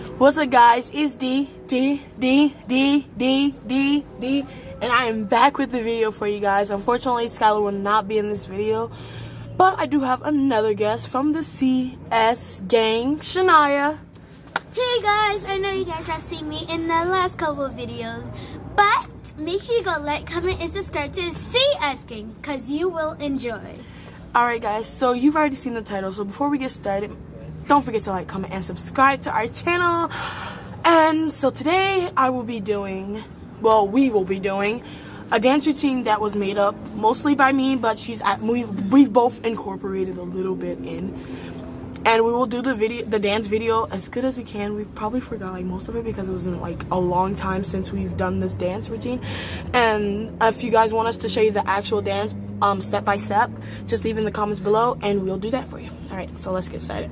What's up, guys? It's D, and I am back with the video for you guys. Unfortunately, Skylar will not be in this video, but I do have another guest from the CS gang, Shaynia. Hey guys, I know you guys have seen me in the last couple of videos, but make sure you go like, comment, and subscribe to the CS gang, because you will enjoy. Alright guys, so you've already seen the title, so before we get started, don't forget to like, comment, and subscribe to our channel. And so today we will be doing a dance routine that was made up mostly by me, but we've both incorporated a little bit in. And we will do the dance video as good as we can. We probably forgot like most of it because it was in like a long time since we've done this dance routine. And if you guys want us to show you the actual dance step by step, just leave in the comments below and we'll do that for you. All right, so let's get started.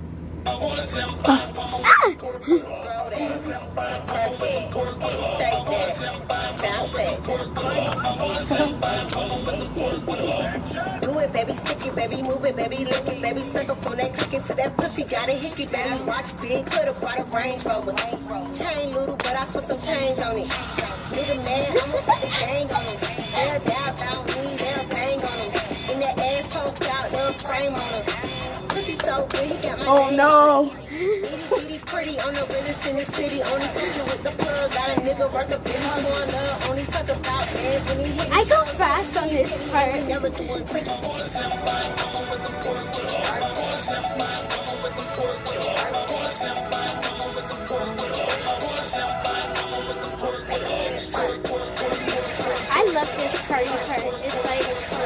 Do it, baby, stick it, baby, move it, baby, lick it, baby, suck up on that, click into that pussy, got a hickey, baby, watch big, could've brought a Range Rover, chain little, but I spent some change on it, nigga man, I'ma put the gang on him, they'll doubt about me, they'll bang on him, in that ass poked out, they'll frame on him, pussy so good, he got my name. No. Itty pretty on the realest in the city, only cooking with the plug, got a nigga worth a billion, showing love, only talk about ass when he hit. I go fast on this part. Never do it quick. I love this party part. It's like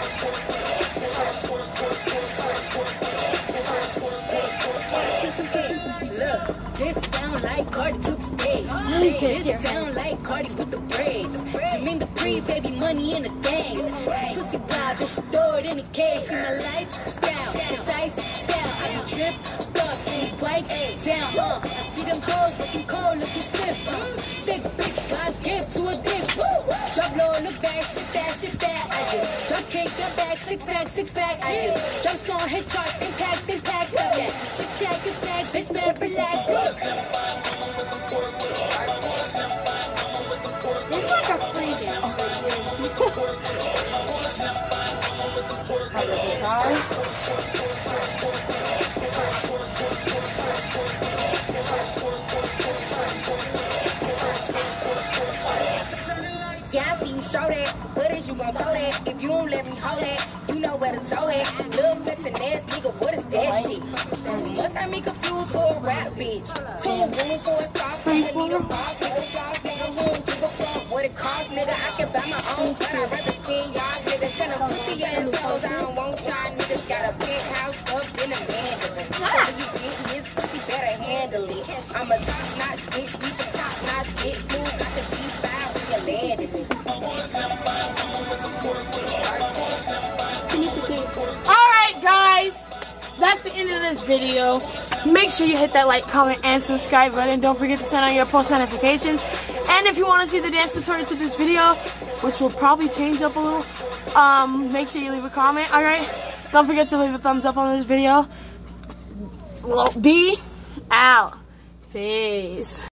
look, this sound like Cardi took stage. This sound like Cardi with the braids. Jermaine the pre baby money in a thing. This pussy wild, this shit throw it in the case. See my lifestyle, precise style. I be dripped up and wipe down. I see them hoes looking cold, looking stiff. Thick bitch, God's gift to a dick. Drop low in the back, shit that. I just drop cake, the back, six pack. I just drop song, hit charts, impact, stop that. Shit check is back, bitch, better relax. it's like a free dance right Yeah, I see you show that, but is you gon' throw that? If you don't let me hold that, you know where to throw it. Lil' flexin' ass nigga, what is that shit? You must have me confused for a rap bitch. Too room for a soft nigga, need a boss nigga, who don't give a fuck what it cost, nigga. I can buy my own, but I'd rather spend y'all niggas. Tell them pussy assholes, I don't want y'all niggas. Got a big house up in a Mandalay. How you get this pussy, better handle it. I'm a top-notch bitch, we some top-notch bitch, smooth like a G5 when you landed it. Alright guys, that's the end of this video. Make sure you hit that like, comment, and subscribe button. Don't forget to turn on your post notifications. And if you want to see the dance tutorial to this video, which will probably change up a little, make sure you leave a comment. Alright, don't forget to leave a thumbs up on this video. Well, D out. Peace.